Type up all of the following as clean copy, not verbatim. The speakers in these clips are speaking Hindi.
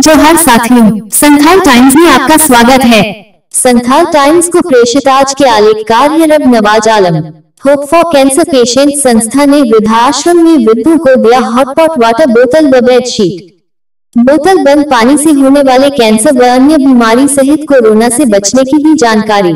जोहार साथियों, संथाल टाइम्स में आपका स्वागत है। संथाल टाइम्स को प्रेषित आज के आलेखकार है Rab Nawaz Alam. Hope for cancer patient संस्था ने वृद्धाश्रम में वृद्धों को दिया हॉटपॉट वाटर बोतल व बेडशीट। बोतल बंद पानी से होने वाले कैंसर व अन्य बीमारी सहित कोरोना से बचने की दी जानकारी।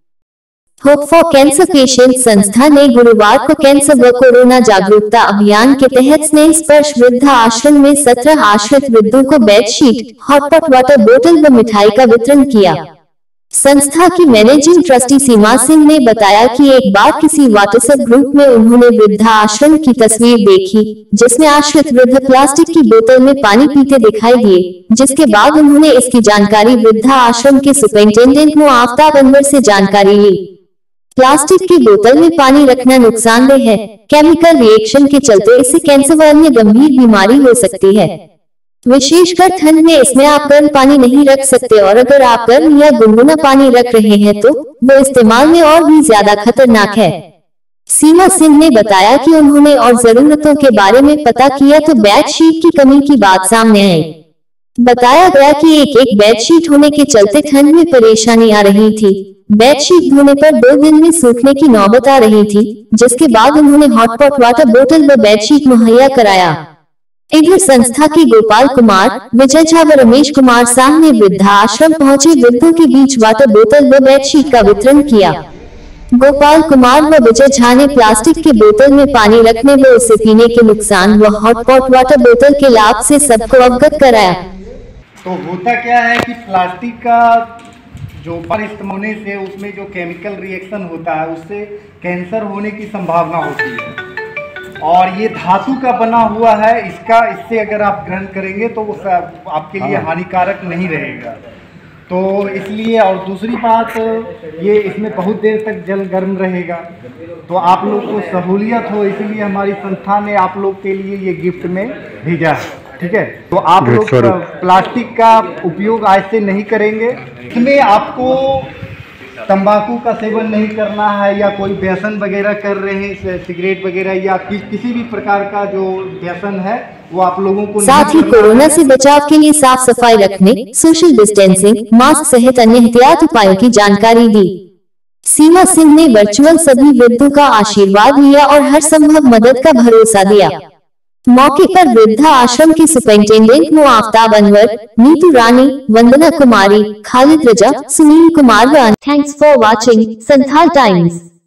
होप फॉर कैंसर पेशेंट संस्था ने गुरुवार को कैंसर व कोरोना जागरूकता अभियान के तहत स्नेह स्पर्श वृद्धा आश्रम में 17 आश्रित वृद्धों को बेडशीट, हॉटपॉट वाटर बोतल व मिठाई का वितरण किया। संस्था की मैनेजिंग ट्रस्टी सीमा सिंह ने बताया कि एक बार किसी व्हाट्सएप ग्रुप में उन्होंने वृद्धा आश्रम की तस्वीर देखी, जिसमें आश्रित वृद्ध प्लास्टिक की बोतल में पानी पीते दिखाई दिए, जिसके बाद उन्होंने इसकी जानकारी वृद्धा आश्रम के सुपरिंटेंडेंट आफ्ताब अनवर से जानकारी ली। प्लास्टिक की बोतल में पानी रखना नुकसानदेह है। केमिकल रिएक्शन के चलते इससे कैंसर व अन्य गंभीर बीमारी हो सकती है। विशेषकर ठंड में इसमें आप गर्म पानी नहीं रख सकते और अगर आप गर्म या गुनगुना पानी रख रहे हैं तो वो इस्तेमाल में और भी ज्यादा खतरनाक है। सीमा सिंह ने बताया कि उन्होंने और जरूरतों के बारे में पता किया तो बेडशीट की कमी की बात सामने आई। बताया गया कि एक बेडशीट होने के चलते ठंड में परेशानी आ रही थी। बेडशीट धोने पर 2 दिन में सूखने की नौबत आ रही थी, जिसके बाद उन्होंने हॉटपॉट वाटर बोतल व बेडशीट मुहैया कराया। इधर संस्था के गोपाल कुमार, विजय झा व रमेश कुमार साह ने वृद्धा आश्रम पहुंचे वृद्धों के बीच वाटर बोतल व बेडशीट का वितरण किया। गोपाल कुमार व विजय झा ने प्लास्टिक के बोतल में पानी रखने व उसे पीने के नुकसान व हॉटपॉट वाटर बोतल के लाभ से सबको अवगत कराया। तो होता क्या है कि प्लास्टिक का जो इस्तेमाल होने से उसमें जो केमिकल रिएक्शन होता है उससे कैंसर होने की संभावना होती है और ये धातु का बना हुआ है। इससे अगर आप ग्रहण करेंगे तो वो आपके लिए हानिकारक नहीं रहेगा। तो इसलिए और दूसरी बात ये इसमें बहुत देर तक जल गर्म रहेगा, तो आप लोग को सहूलियत हो इसलिए हमारी संस्था ने आप लोग के लिए ये गिफ्ट में भेजा है। ठीक है, तो आप लोग प्लास्टिक का उपयोग आज से नहीं करेंगे। इसमें आपको तंबाकू का सेवन नहीं करना है या कोई व्यसन वगैरह कर रहे हैं, सिगरेट वगैरह या किसी भी प्रकार का जो व्यसन है वो आप लोगों को। साथ ही कोरोना से बचाव के लिए साफ सफाई रखने, सोशल डिस्टेंसिंग, मास्क सहित अन्य एहतियात उपायों की जानकारी दी। सीमा सिंह ने वर्चुअल सभी वृद्धों का आशीर्वाद लिया और हर संभव मदद का भरोसा दिया। मौके पर वृद्धा आश्रम के सुपरिंटेंडेंट आफ्ताब अनवर, नीतू रानी, वंदना कुमारी, खालिद रजा, सुनील कुमार व thanks for watching Santhal times.